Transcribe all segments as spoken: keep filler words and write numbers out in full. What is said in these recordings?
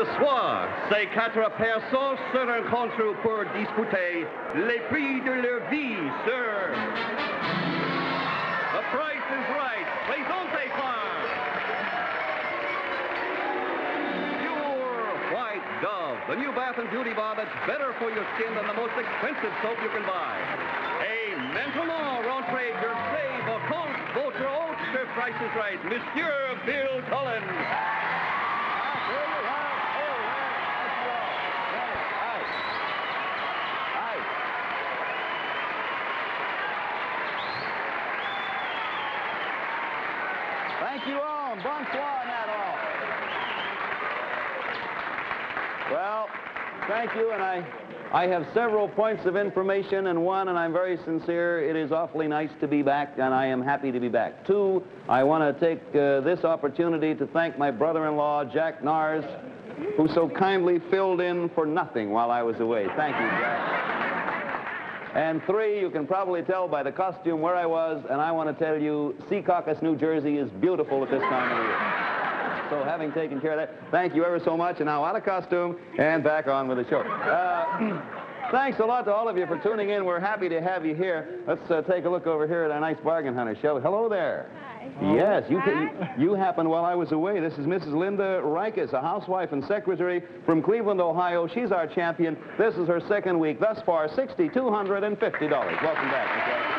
soir, ces quatre personnes se rencontrent pour disputer les prix de leur vie, sir. The price is right. Présentez-moi. Pure White Dove, the new bath and beauty bar that's better for your skin than the most expensive soap you can buy. Et maintenant, rentrez your save au compte votre autre price is right, Monsieur Bill Cullen. Thank you all. Bonsoir, not all. Well, thank you, and I, I have several points of information, and one, and I'm very sincere, it is awfully nice to be back, and I am happy to be back. Two, I want to take uh, this opportunity to thank my brother-in-law, Jack Nars, who so kindly filled in for nothing while I was away. Thank you, Jack. And three, you can probably tell by the costume where I was, and I want to tell you, Secaucus, New Jersey is beautiful at this time of the year. So having taken care of that, thank you ever so much, and now out of costume, and back on with the show. Uh, thanks a lot to all of you for tuning in. We're happy to have you here. Let's uh, take a look over here at our nice bargain hunter, shall we? Hello there. Hi. Yes, you, you, you happened while I was away. This is Missus Linda Rikus, a housewife and secretary from Cleveland, Ohio. She's our champion. This is her second week. Thus far, six thousand two hundred fifty dollars. Welcome back, Miz Rikus.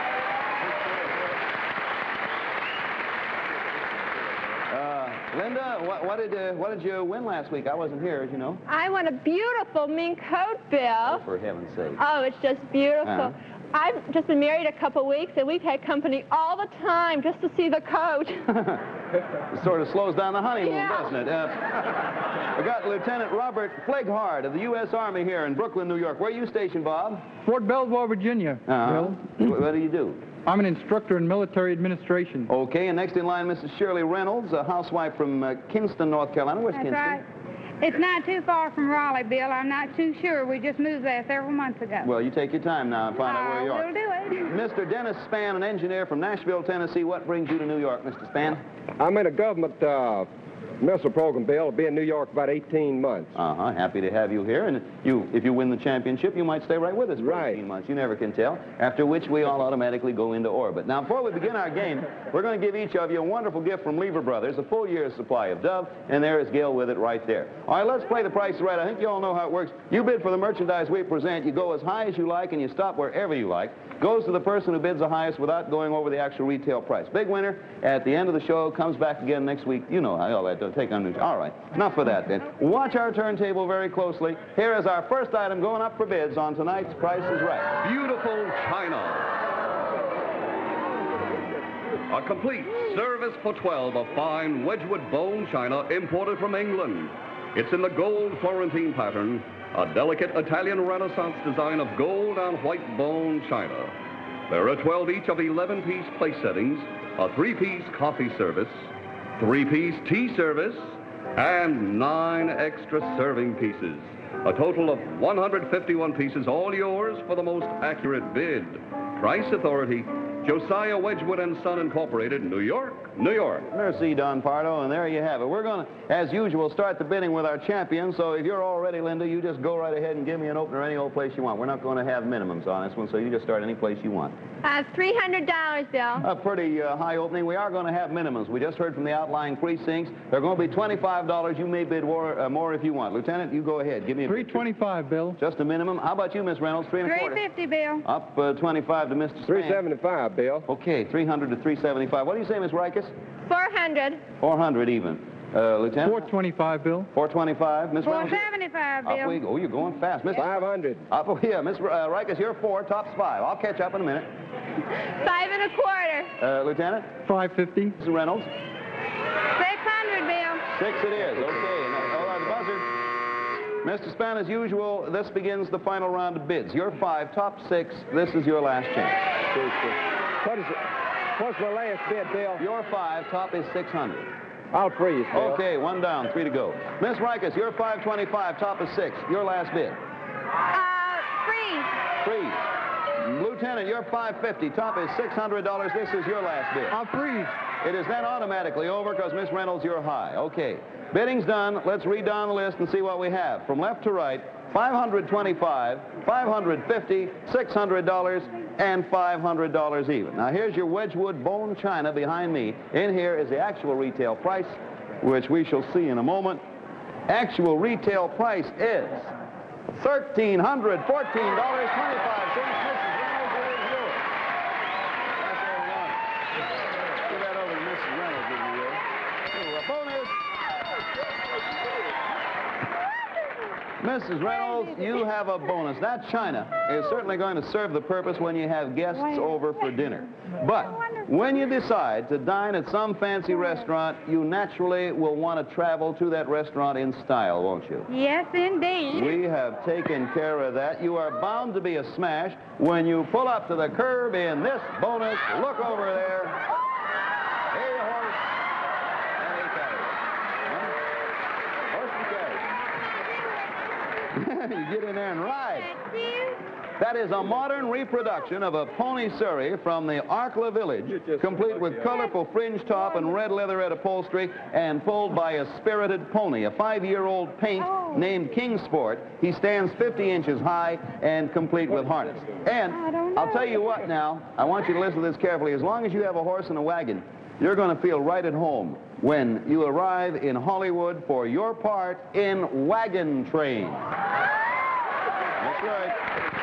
Linda, what, what, did, uh, what did you win last week? I wasn't here, as you know. I won a beautiful mink coat, Bill. Oh, for heaven's sake. Oh, it's just beautiful. Uh-huh. I've just been married a couple weeks, and we've had company all the time just to see the coat. It sort of slows down the honeymoon, Yeah. doesn't it? Uh, we got Lieutenant Robert Fleghard of the U S Army here in Brooklyn, New York. Where are you stationed, Bob? Fort Belvoir, Virginia. Uh-huh. Bill. What do you do? I'm an instructor in military administration. Okay, and next in line, Missus Shirley Reynolds, a housewife from uh, Kinston, North Carolina. Where's That's Kinston? right. It's not too far from Raleigh, Bill. I'm not too sure. We just moved there several months ago. Well, you take your time now and find out where you are. I will do it. Mister Dennis Spann, an engineer from Nashville, Tennessee. What brings you to New York, Mister Spann? I'm in a government uh, missile program, Bill. I'll be in New York about eighteen months. Uh-huh. Happy to have you here. And you, if you win the championship, you might stay right with us for Right. eighteen months. You never can tell. After which we all automatically go into orbit. Now, before we begin our game, we're going to give each of you a wonderful gift from Lever Brothers, a full year's supply of Dove, and there is Gail with it right there. All right, let's play the price right. I think you all know how it works. You bid for the merchandise we present. You go as high as you like, and you stop wherever you like. Goes to the person who bids the highest without going over the actual retail price. Big winner at the end of the show, comes back again next week. You know how all that does. Take on new. All right, enough of that then. Watch our turntable very closely. Here is our first item going up for bids on tonight's Price is Right. Beautiful China. A complete service for twelve of fine Wedgwood bone china imported from England. It's in the gold Florentine pattern, a delicate Italian Renaissance design of gold on white bone china. There are twelve each of eleven-piece place settings, a three-piece coffee service, three-piece tea service, and nine extra serving pieces. A total of one hundred fifty-one pieces, all yours for the most accurate bid. Price Authority, Josiah Wedgwood and Son Incorporated, New York, New York. Merci, Don Pardo, and there you have it. We're going to, as usual, start the bidding with our champion, so if you're all ready, Linda, you just go right ahead and give me an opener any old place you want. We're not going to have minimums on this one, so you just start any place you want. Uh, three hundred dollars, Bill. A pretty uh, high opening. We are going to have minimums. We just heard from the outlying precincts. They're going to be twenty-five dollars. You may bid more, uh, more if you want. Lieutenant, you go ahead. Give me a three twenty-five, Bill. Just a minimum. How about you, Miss Reynolds? Three and a quarter. three fifty, Bill. Up uh, twenty-five to Mister three Spann. seventy-five, Bill. Okay, three hundred to three seventy-five. What do you say, Miss Rikus? four hundred. four hundred even. Uh, Lieutenant? four twenty-five, Bill. four twenty-five. Miss four Reynolds? seventy-five, Up Bill. we go. Oh, you're going fast. Miss five hundred. Up, oh, yeah, Miss uh, Rikus, you're four, tops five. I'll catch up in a minute. Five and a quarter. Uh, Lieutenant? five fifty. Miss Reynolds? six hundred, Bill. Six it is. Okay. Now, all right, the buzzer. Mister Spann, as usual, this begins the final round of bids. You're five, top six. This is your last chance. What is it? What's my last bid, Bill? Your five, top is six hundred. I'll freeze, Bill. Okay, one down, three to go. Miss Rikus, you're five twenty-five, top is six. Your last bid. Uh, freeze. Freeze. Lieutenant, you're five fifty, top is six hundred dollars. This is your last bid. I'll freeze. It is then automatically over because, Miss Reynolds, you're high. Okay. Bidding's done. Let's read down the list and see what we have. From left to right, five hundred twenty-five dollars, five hundred fifty dollars, six hundred dollars, and five hundred dollars even. Now, here's your Wedgwood bone china behind me. In here is the actual retail price, which we shall see in a moment. Actual retail price is one thousand three hundred fourteen dollars and twenty-five cents. Missus Reynolds, it is yours. That's all we want. Give that over to Missus Reynolds, if you will. Ooh, a bonus. Missus Reynolds, you have a bonus. That china is certainly going to serve the purpose when you have guests over for dinner. But when you decide to dine at some fancy restaurant, you naturally will want to travel to that restaurant in style, won't you? Yes, indeed. We have taken care of that. You are bound to be a smash when you pull up to the curb in this bonus. Look over there. Hey, horse. And a carriage. Huh? Horse and carriage. You get in there and ride. Thank you. That is a modern reproduction of a pony surrey from the Arkla village, complete with colorful fringe top and red leatherette upholstery, and pulled by a spirited pony, a five-year-old paint named King Sport. He stands fifty inches high and complete with harness. And I'll tell you what now, I want you to listen to this carefully. As long as you have a horse and a wagon, you're going to feel right at home when you arrive in Hollywood for your part in Wagon Train. That's right.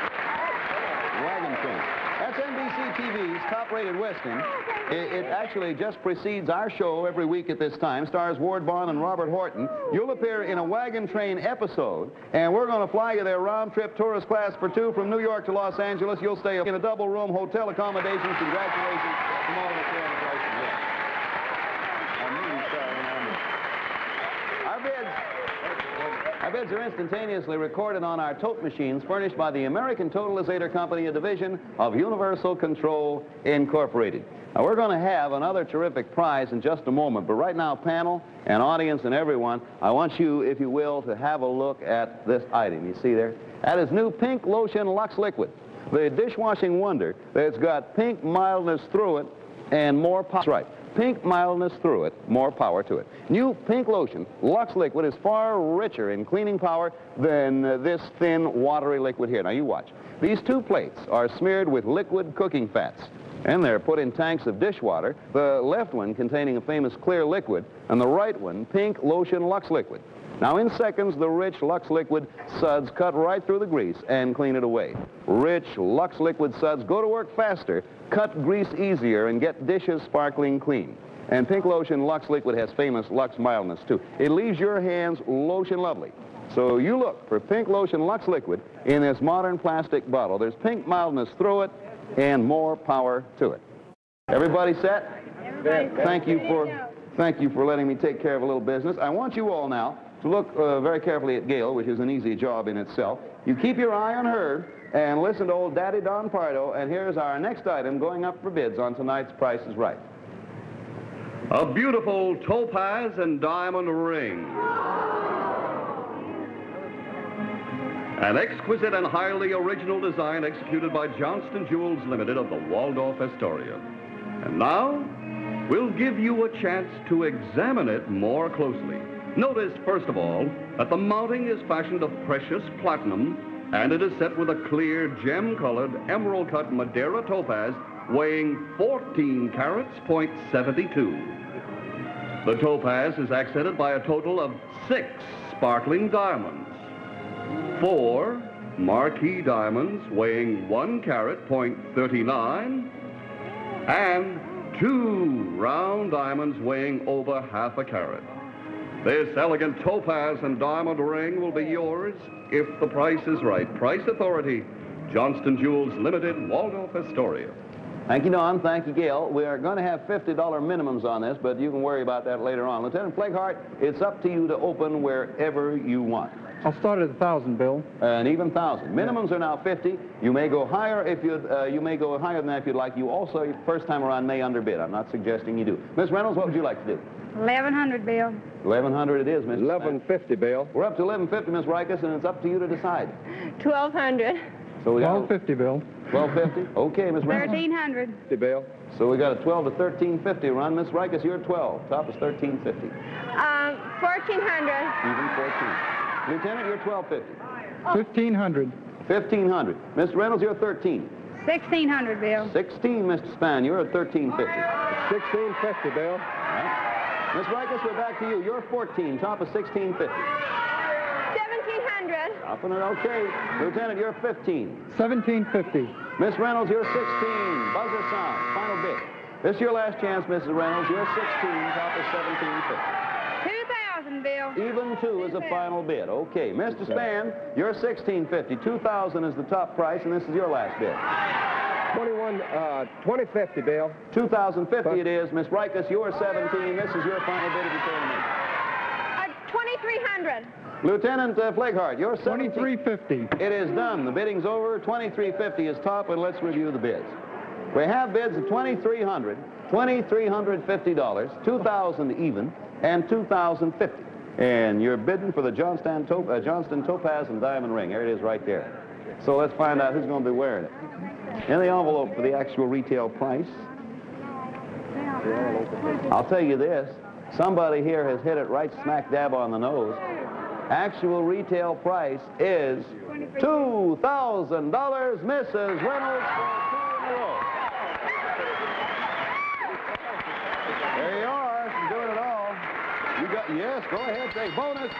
Wagon Train. That's N B C T V's top-rated Western. It, it actually just precedes our show every week at this time. Stars Ward Bond and Robert Horton. You'll appear in a Wagon Train episode, and we're going to fly you there round-trip tourist class for two from New York to Los Angeles. You'll stay in a double-room hotel accommodation. Congratulations from all of us here on the Price is Right. I'm really sorry, Amanda. Our bids. Our bids are instantaneously recorded on our tote machines furnished by the American Totalizator Company, a division of Universal Control Incorporated. Now, we're going to have another terrific prize in just a moment, but right now, panel and audience and everyone, I want you, if you will, to have a look at this item. You see there? That is new Pink Lotion Lux Liquid, the dishwashing wonder that's got pink mildness through it and more power. That's right. Pink mildness through it, more power to it. New Pink Lotion Lux Liquid is far richer in cleaning power than uh, this thin, watery liquid here. Now, you watch. These two plates are smeared with liquid cooking fats, and they're put in tanks of dishwater, the left one containing a famous clear liquid, and the right one, Pink Lotion Lux Liquid. Now, in seconds, the rich Lux Liquid suds cut right through the grease and clean it away. Rich Lux Liquid suds go to work faster, cut grease easier, and get dishes sparkling clean. And Pink Lotion Lux Liquid has famous Lux mildness, too. It leaves your hands lotion lovely. So you look for Pink Lotion Lux Liquid in this modern plastic bottle. There's pink mildness through it and more power to it. Everybody set? Everybody Thank you for, thank you for letting me take care of a little business. I want you all now to look uh, very carefully at Gail, which is an easy job in itself. You keep your eye on her and listen to old Daddy Don Pardo, and here's our next item going up for bids on tonight's Price is Right. A beautiful topaz and diamond ring. An exquisite and highly original design executed by Johnston Jewels Limited of the Waldorf Astoria. And now, we'll give you a chance to examine it more closely. Notice, first of all, that the mounting is fashioned of precious platinum, and it is set with a clear, gem-colored, emerald-cut Madeira topaz weighing fourteen carats, point seven two. The topaz is accented by a total of six sparkling diamonds, four marquise diamonds weighing one carat, point three nine, and two round diamonds weighing over half a carat. This elegant topaz and diamond ring will be yours if the price is right. Price Authority, Johnston Jewels Limited, Waldorf Astoria. Thank you, Don. Thank you, Gail. We are going to have fifty dollar minimums on this, but you can worry about that later on. Lieutenant Fleghart, it's up to you to open wherever you want. I'll start at a thousand, Bill. An even thousand. Minimums are now fifty. You may go higher if you uh, you may go higher than that if you'd like. You also, first time around, may underbid. I'm not suggesting you do. Miss Reynolds, what would you like to do? eleven hundred, Bill. eleven hundred it is, Miss eleven fifty, Bill. We're up to eleven fifty, Miss Rikus, and it's up to you to decide. twelve hundred. So we got twelve fifty, Bill. twelve fifty. Okay, Miss Reynolds. Thirteen hundred. fifty, Bill. So we got a twelve to thirteen fifty run. Miss Rikus, you're twelve. Top is thirteen fifty. Um, fourteen hundred. Even fourteen. Lieutenant, you're twelve fifty. fifteen hundred. fifteen hundred. Mister Reynolds, you're thirteen. Sixteen hundred, Bill. sixteen, Mister Span, you're at thirteen fifty. sixteen fifty, Bill. Right. Miss Rikus, we're back to you. You're fourteen. Top is sixteen fifty. seventeen hundred. Up and okay. Lieutenant, you're fifteen. seventeen fifty. Miss Reynolds, you're sixteen. Buzzer sound. Final bid. This is your last chance, Missus Reynolds. You're sixteen. Top is seventeen fifty. Two thousand, Bill. Even two is a final bid. Okay, Mister Span, you're sixteen fifty. two thousand is the top price, and this is your last bid. twenty-one, uh, twenty fifty, Bill. two thousand fifty it is. Miss Rikus, you're seventeen. This is your final bid of the tournament. Uh, twenty-three hundred. Lieutenant uh, Flaghart, you're seventeen. twenty-three fifty. It is done. The bidding's over. twenty-three fifty is top, and let's review the bids. We have bids of twenty-three hundred dollars, twenty-three hundred fifty dollars, two thousand dollars even, and two thousand fifty dollars. And you're bidding for the Johnston, Top uh, Johnston Topaz and Diamond Ring. There it is right there. So let's find out who's going to be wearing it. In the envelope for the actual retail price. I'll tell you this. Somebody here has hit it right smack dab on the nose. Actual retail price is two thousand dollars, Missus Reynolds, for two in a row. There you are. She's doing it all. You got, yes, go ahead, take bonus.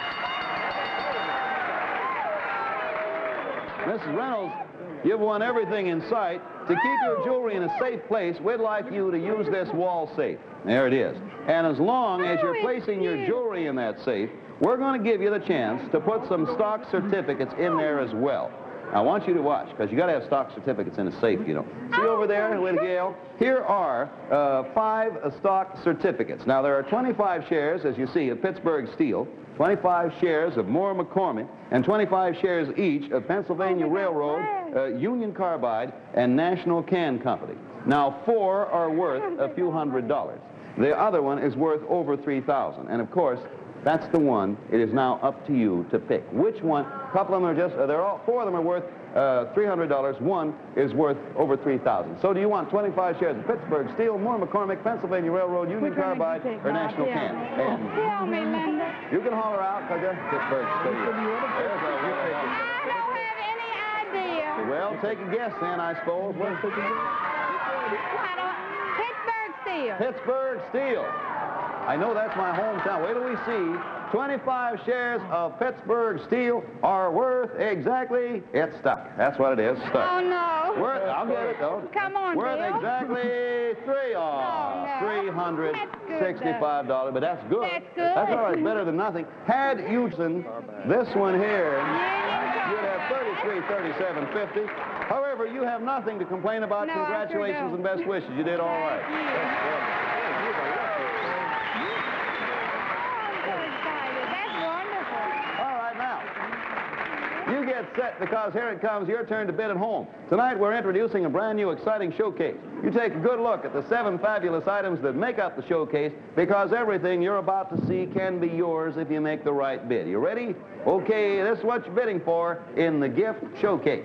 Missus Reynolds, you've won everything in sight. To keep your jewelry in a safe place, we'd like you to use this wall safe. There it is. And as long as you're placing your jewelry in that safe, we're going to give you the chance to put some stock certificates in there as well. I want you to watch, because you got to have stock certificates in a safe, you know. See over there, with Gail? Here are uh, five uh, stock certificates. Now, there are twenty-five shares, as you see, of Pittsburgh Steel, twenty-five shares of Moore McCormick, and twenty-five shares each of Pennsylvania Railroad, uh, Union Carbide, and National Can Company. Now, four are worth a few hundred dollars. The other one is worth over three thousand dollars. And, of course, that's the one. It is now up to you to pick. Which one? A couple of them are just, uh, they're all, four of them are worth uh, three hundred dollars. One is worth over three thousand dollars. So do you want twenty-five shares of Pittsburgh Steel, Moore McCormick, Pennsylvania Railroad, Union Carbide, or National Can? And Tell me, Linda. you can holler out, could you? Pittsburgh Steel. There's a I don't have any idea. Well, take a guess then, I suppose. What's the I don't, Pittsburgh Steel. Pittsburgh Steel. I know that's my hometown. Wait till we see. twenty-five shares of Pittsburgh Steel are worth exactly, it's stuck. That's what it is, stuck. Oh, no. Worth, I'll get it, though. Come on, Worth Bill. exactly three, oh, Oh, no. three hundred sixty-five dollars. But that's good. That's good. That's all right, better than nothing. Had you seen this one here, you'd have thirty-three thirty-seven fifty. However, you have nothing to complain about. No, I sure Congratulations don't. and best wishes. You did all right. You get set, because here it comes, your turn to bid at home. Tonight we're introducing a brand new exciting showcase. You take a good look at the seven fabulous items that make up the showcase, because everything you're about to see can be yours if you make the right bid. You ready? Okay, this is what you're bidding for in the gift showcase.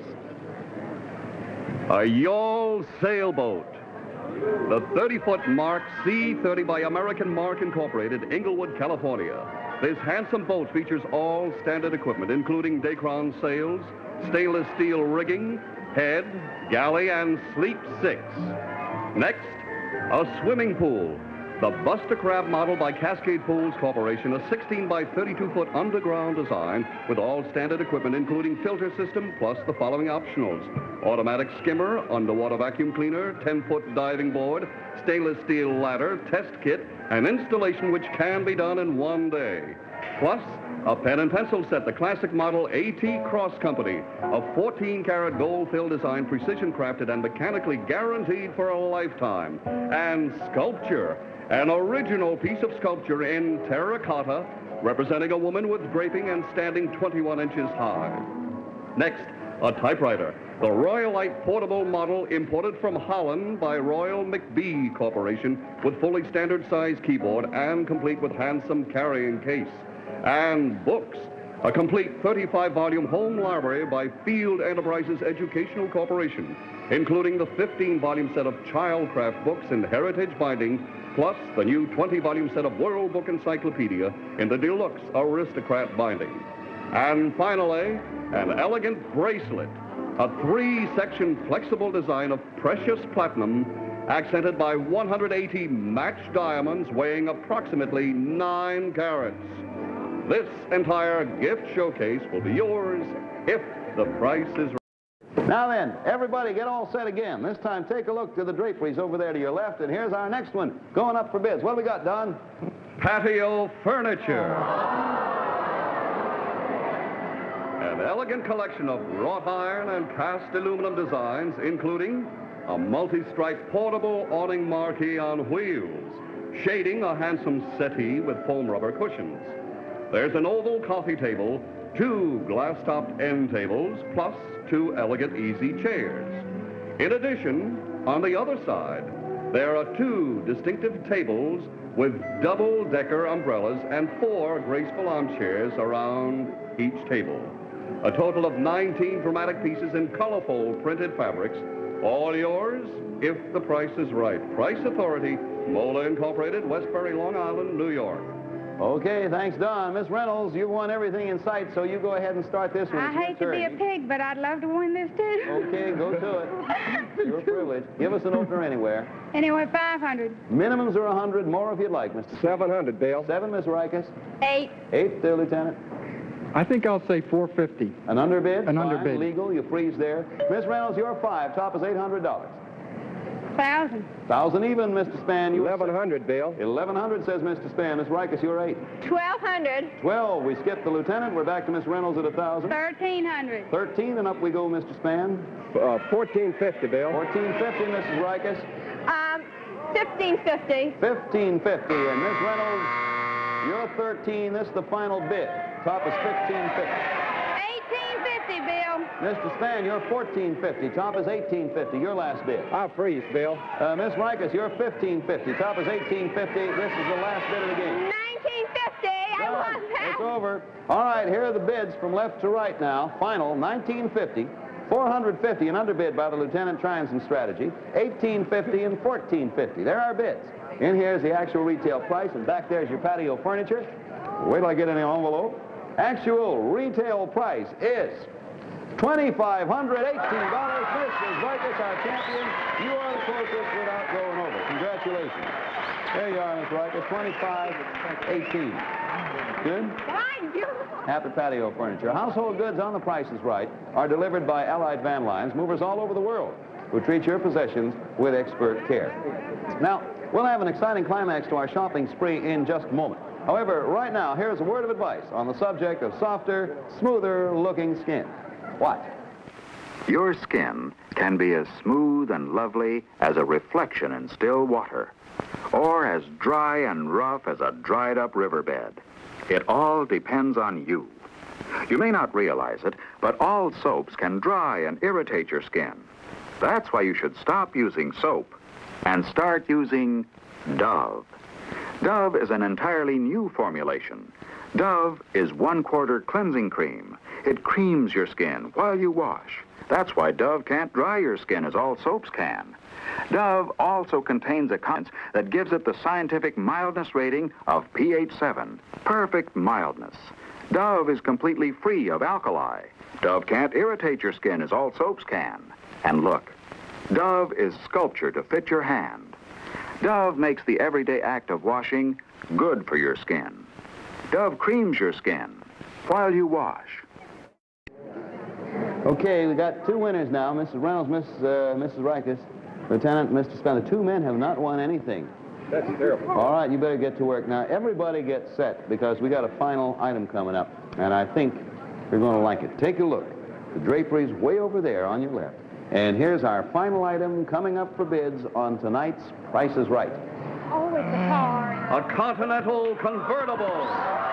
A yawl sailboat. The thirty-foot Mark C thirty by American Mark Incorporated, Inglewood, California. This handsome boat features all standard equipment, including Dacron sails, stainless steel rigging, head, galley, and sleep six. Next, a swimming pool. The Buster Crab model by Cascade Pools Corporation, a sixteen by thirty-two foot underground design with all standard equipment, including filter system, plus the following optionals: automatic skimmer, underwater vacuum cleaner, ten foot diving board, stainless steel ladder, test kit, and installation which can be done in one day. Plus, a pen and pencil set, the classic model A T Cross Company, a fourteen karat gold fill design, precision crafted and mechanically guaranteed for a lifetime. And sculpture, an original piece of sculpture in terracotta, representing a woman with draping and standing twenty-one inches high. Next, a typewriter, the Royalite portable model imported from Holland by Royal McBee Corporation, with fully standard size keyboard and complete with handsome carrying case. And books, A complete thirty-five volume home library by Field Enterprises Educational Corporation, including the fifteen volume set of Childcraft books in heritage binding, plus the new twenty volume set of World Book Encyclopedia in the deluxe Aristocrat binding. And finally, an elegant bracelet, a three-section flexible design of precious platinum, accented by one hundred eighty matched diamonds weighing approximately nine carats. This entire gift showcase will be yours if the price is right. Now then, everybody get all set again. This time take a look to the draperies over there to your left, and here's our next one going up for bids. What do we got, Don? Patio furniture. An elegant collection of wrought iron and cast aluminum designs, including a multi-stripe portable awning marquee on wheels, shading a handsome settee with foam rubber cushions. There's an oval coffee table, two glass-topped end tables, plus two elegant easy chairs. In addition, on the other side, there are two distinctive tables with double-decker umbrellas and four graceful armchairs around each table. A total of nineteen dramatic pieces in colorful printed fabrics, all yours if the price is right. Price Authority, Mola Incorporated, Westbury, Long Island, New York. Okay, thanks, Don. Miss Reynolds, you won everything in sight, so you go ahead and start this one. I It's your hate to be a turn. pig, but I'd love to win this too. Okay, go to it. Your privilege. Give us an opener anywhere. Anyway, five hundred. Minimums are one hundred, more if you'd like, Mister seven hundred, Bill. Seven, Miss Rikus. Eight. Eight, there, Lieutenant. I think I'll say four fifty. An underbid? An Fine, underbid. Legal, you freeze there. Miss Reynolds, your five. Top is eight hundred dollars. Thousand. Thousand even, Mister Span. You eleven hundred, Bill. eleven hundred, says Mister Span. Miss Rikus, you're eight. Twelve hundred. Twelve, we skipped the Lieutenant. We're back to Miss Reynolds at a thousand. Thirteen hundred. Thirteen, and up we go, Mister Span. Uh, fourteen fifty, Bill. Fourteen fifty, Missus Rikus. Um, fifteen fifty. Fifteen fifty, and Miss Reynolds, you're thirteen. This is the final bid. Top is fifteen fifty. Eighteen fifty, Bill. Mister Span, you're fourteen fifty. Top is eighteen fifty. Your last bid. I'll freeze, Bill. Uh, Miss Rikus, you're fifteen fifty. Top is eighteen fifty. This is the last bid of the game. Nineteen fifty. I Done. want that. It's over. All right, here are the bids from left to right now. Final, nineteen fifty. four hundred fifty, an underbid by the Lieutenant, trying some strategy. eighteen fifty and fourteen fifty. There are bids. In here is the actual retail price, and back there's your patio furniture. Wait till I get in the envelope. Actual retail price is twenty-five hundred eighteen dollars. Mister Rikus, our champion. You are the closest without going over. Congratulations. There you are, Mister Rikus, twenty-five eighteen. Good? Thank you. Happy Patio Furniture. Household goods on the Price is Right are delivered by Allied Van Lines, movers all over the world, who treat your possessions with expert care. Now, we'll have an exciting climax to our shopping spree in just a moment. However, right now, here's a word of advice on the subject of softer, smoother-looking skin. Watch. Your skin can be as smooth and lovely as a reflection in still water, or as dry and rough as a dried-up riverbed. It all depends on you. You may not realize it, but all soaps can dry and irritate your skin. That's why you should stop using soap and start using Dove. Dove is an entirely new formulation. Dove is one-quarter cleansing cream. It creams your skin while you wash. That's why Dove can't dry your skin as all soaps can. Dove also contains a content that gives it the scientific mildness rating of pH seven, perfect mildness. Dove is completely free of alkali. Dove can't irritate your skin as all soaps can. And look, Dove is sculptured to fit your hand. Dove makes the everyday act of washing good for your skin. Dove creams your skin while you wash. Okay, we got two winners now, Missus Reynolds, Miss, uh, Missus Rikus, Lieutenant, Mister Span. The two men have not won anything. That's terrible. All right, you better get to work. Now, everybody get set, because we got a final item coming up, and I think you're going to like it. Take a look. The drapery's way over there on your left. And here's our final item coming up for bids on tonight's Price is Right. Oh, it's a car. A Continental convertible.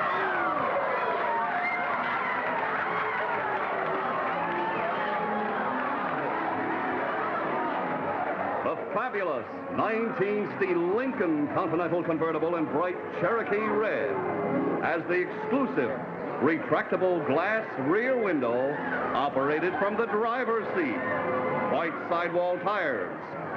The fabulous nineteen sixty Lincoln Continental convertible in bright Cherokee red as the exclusive retractable glass rear window operated from the driver's seat, white sidewall tires,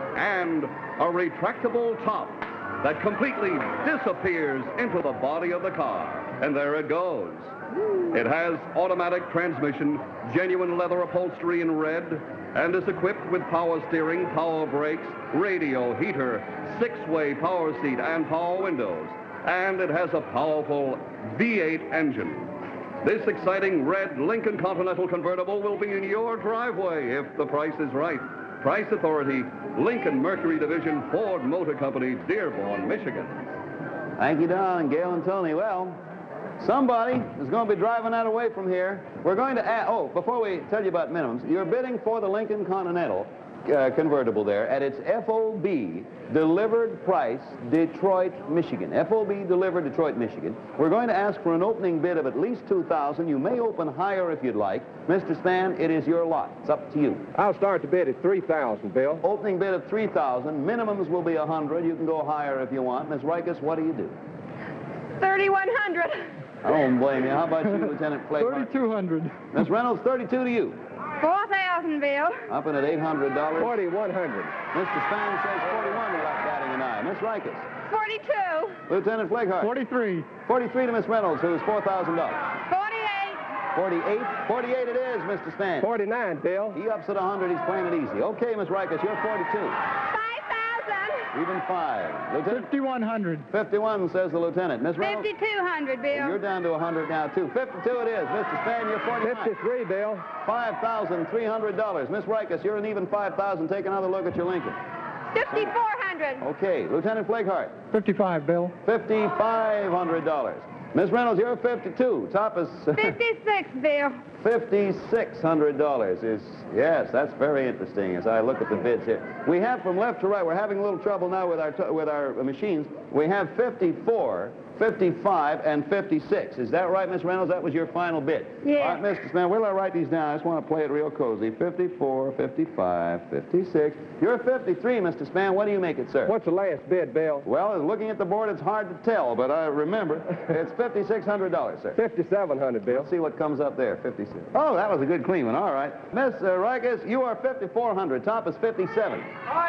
and a retractable top that completely disappears into the body of the car. And there it goes. It has automatic transmission, genuine leather upholstery in red, and is equipped with power steering, power brakes, radio, heater, six-way power seat, and power windows. And it has a powerful V eight engine. This exciting red Lincoln Continental convertible will be in your driveway if the price is right. Price Authority, Lincoln Mercury Division, Ford Motor Company, Dearborn, Michigan. Thank you, Don and Gail and Tony. Well, somebody is going to be driving that away from here. We're going to add, oh, before we tell you about minimums, you're bidding for the Lincoln Continental uh, convertible there at its F O B delivered price, Detroit, Michigan. F O B delivered, Detroit, Michigan. We're going to ask for an opening bid of at least two thousand dollars. You may open higher if you'd like. Mister Span, it is your lot. It's up to you. I'll start the bid at three thousand dollars, Bill. Opening bid of three thousand dollars. Minimums will be one hundred dollars. You can go higher if you want. Miss Rikus, what do you do? thirty-one hundred. I don't blame you. How about you, Lieutenant Flake? thirty-two hundred. Miss Reynolds, thirty-two to you. four thousand, Bill. Up in at eight hundred dollars. forty-one hundred. Mister Span says forty-one without batting an eye. Miss Rikus. forty-two. Lieutenant Flakehart. forty-three. forty-three to Miss Reynolds, who is four thousand dollars. forty-eight. forty-eight. forty-eight it is, Mister Span. forty-nine, Bill. He ups at one hundred. He's playing it easy. Okay, Miss Rikus, you're forty-two. five thousand. Even five. Lieutenant. fifty-one hundred. fifty-one, says the lieutenant. Miss Reynolds. fifty-two hundred, Bill. You're down to one hundred now, too. fifty-two it is. Mister Span, you're forty-nine. fifty-three, Bill. five thousand three hundred dollars. Miss Rikus, you're an even five thousand. Take another look at your Lincoln. fifty-four hundred. Okay, Lieutenant Flakehart. fifty-five, Bill. fifty-five hundred dollars. Miss Reynolds, you're fifty-two. Top is fifty-six, Bill. fifty-six hundred dollars. Is yes, that's very interesting as I look at the bids here. We have from left to right. We're having a little trouble now with our t with our machines. We have fifty-four, fifty-five, and fifty-six. Is that right, Miss Reynolds? That was your final bid. Yes. All right, Mister Span, where will I write these down? I just want to play it real cozy. fifty-four, fifty-five, fifty-six. You're fifty-three, Mister Span. What do you make it, sir? What's the last bid, Bill? Well, looking at the board, it's hard to tell, but I remember it's fifty-six hundred dollars, sir. fifty-seven hundred, Bill. Let's see what comes up there. fifty-six. Oh, that was a good clean one. All right. Miss uh, Rikus, you are fifty-four hundred. Top is fifty-seven.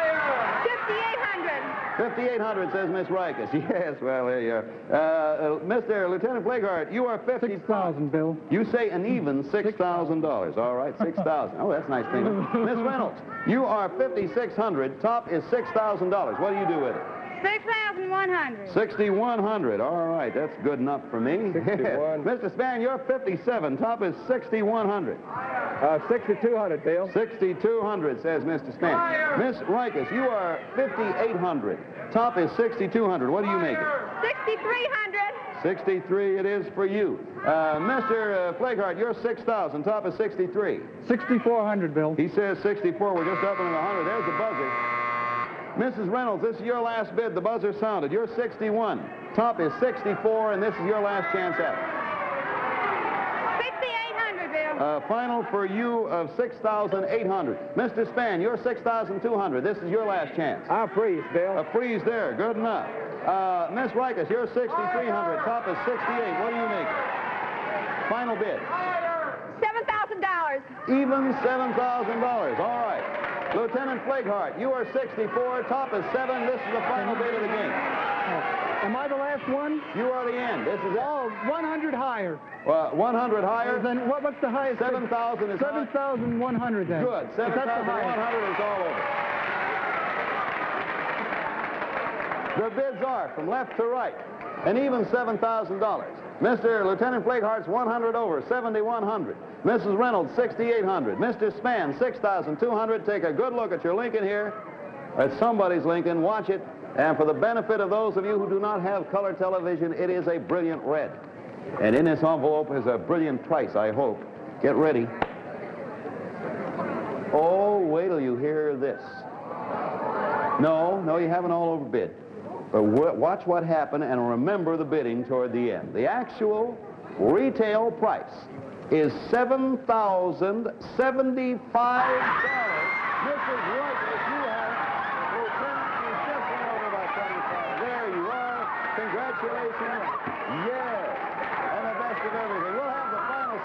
fifty-eight hundred. fifty-eight hundred, says Miss Rikus. Yes, well, there you are. Uh, uh, Mister Lieutenant Flakehart, you are fifty. six thousand, Bill. You say an even six thousand dollars. All right, six thousand. Oh, that's nice thing. Miss Reynolds, you are fifty-six hundred. Top is six thousand dollars. What do you do with it? six thousand one hundred. sixty-one hundred. All right, that's good enough for me. sixty-one. Mister Span, you're fifty-seven. Top is sixty-one hundred. Uh, sixty-two hundred, Bill. sixty-two hundred, says Mister Span. Miss Rikus, you are fifty-eight hundred. Top is sixty-two hundred. What do you make it? sixty-three hundred. sixty-three it is for you. Uh, Mister Uh, Flakehart, you're six thousand. Top is sixty-three. sixty-four hundred, Bill. He says sixty-four. We're just up in one hundred. There's the buzzer. Missus Reynolds, this is your last bid. The buzzer sounded. You're sixty-one. Top is sixty-four, and this is your last chance at it. sixty-eight hundred, Bill. Uh, final for you of six thousand eight hundred. Mister Span, you're six thousand two hundred. This is your last chance. I'll freeze, Bill. A freeze there. Good enough. Uh, Miss Rikus, you're sixty-three hundred. Top is sixty-eight. What do you make? Final bid. seven thousand dollars. Even seven thousand dollars. All right. Lieutenant Flakehart, you are sixty-four. Top is seven. This is the final bid of the game. Oh. Am I the last one? You are the end. This is it. Oh, one hundred higher. Uh, one hundred higher. Then what, what's the highest? seven thousand is seven thousand one hundred then. Good. seven thousand one hundred is all over. The bids are from left to right, and even seven thousand dollars. Mister Lieutenant Flakehart's one hundred over, seventy-one hundred. Missus Reynolds, sixty-eight hundred. Mister Span, six thousand two hundred. Take a good look at your Lincoln here. It's somebody's Lincoln. Watch it. And for the benefit of those of you who do not have color television, it is a brilliant red. And in this envelope is a brilliant price, I hope. Get ready. Oh, wait till you hear this. No, no, you haven't all overbid. But watch what happened and remember the bidding toward the end. The actual retail price is seven thousand seventy-five dollars. Missus Rikus, you have Lieutenant, you just went over by twenty-five. There you are. Congratulations. Yes. And the best of everything. We'll have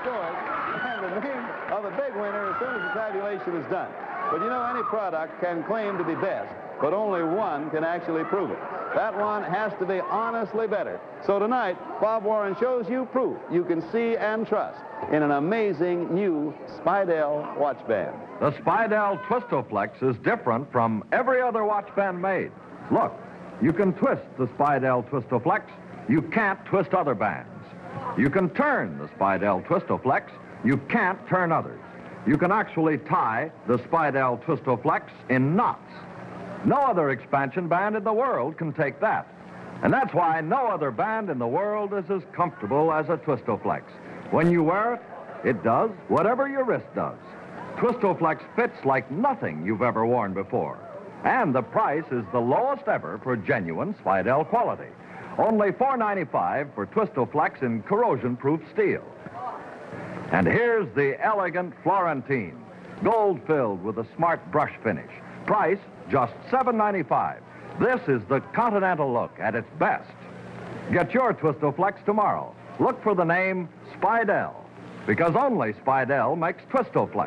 scores and the name of a big winner as soon as the tabulation is done. But you know, any product can claim to be best, but only one can actually prove it. That one has to be honestly better. So tonight, Bob Warren shows you proof you can see and trust in an amazing new Speidel watch band. The Speidel Twistoflex is different from every other watch band made. Look, you can twist the Speidel Twistoflex. You can't twist other bands. You can turn the Speidel Twistoflex. You can't turn others. You can actually tie the Speidel Twistoflex in knots. No other expansion band in the world can take that. And that's why no other band in the world is as comfortable as a Twistoflex. When you wear it, it does whatever your wrist does. Twistoflex fits like nothing you've ever worn before. And the price is the lowest ever for genuine Speidel quality. Only four ninety-five for Twistoflex in corrosion-proof steel. And here's the elegant Florentine, gold-filled with a smart brush finish. Price, just seven ninety-five. This is the Continental look at its best. Get your Twistoflex tomorrow. Look for the name Speidel, because only Speidel makes Twistoflex.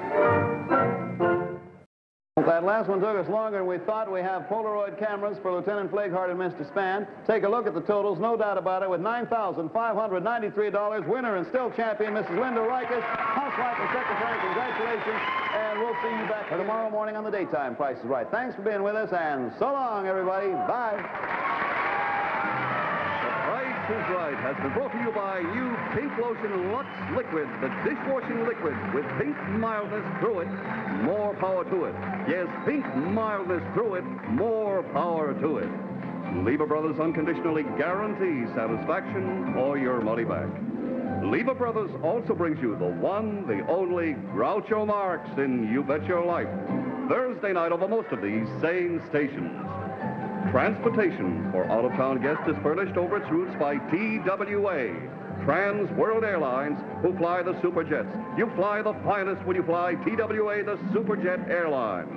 That last one took us longer than we thought. We have Polaroid cameras for Lieutenant Flaghart and Mister Spann. Take a look at the totals, no doubt about it, with nine thousand five hundred ninety-three dollars. Winner and still champion, Missus Linda Rikus. Housewife and secretary, congratulations. And we'll see you back tomorrow morning on the Daytime Price is Right. Thanks for being with us, and so long, everybody. Bye. Price is Right has been brought to you by new Pink Lotion Lux Liquid, the dishwashing liquid with pink mildness through it, more power to it. Yes, pink mildness through it, more power to it. Lever Brothers unconditionally guarantees satisfaction or your money back. Lever Brothers also brings you the one, the only Groucho Marx in You Bet Your Life, Thursday night over most of these same stations. Transportation for out-of-town guests is furnished over its routes by T W A, Trans World Airlines, who fly the Superjets. You fly the finest when you fly T W A, the Superjet airline.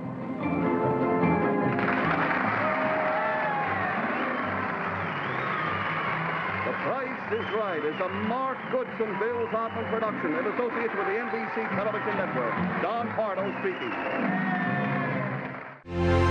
The Price is Right is a Mark Goodson, Bill Zartman production in association with the N B C Television Network. Don Pardo speaking.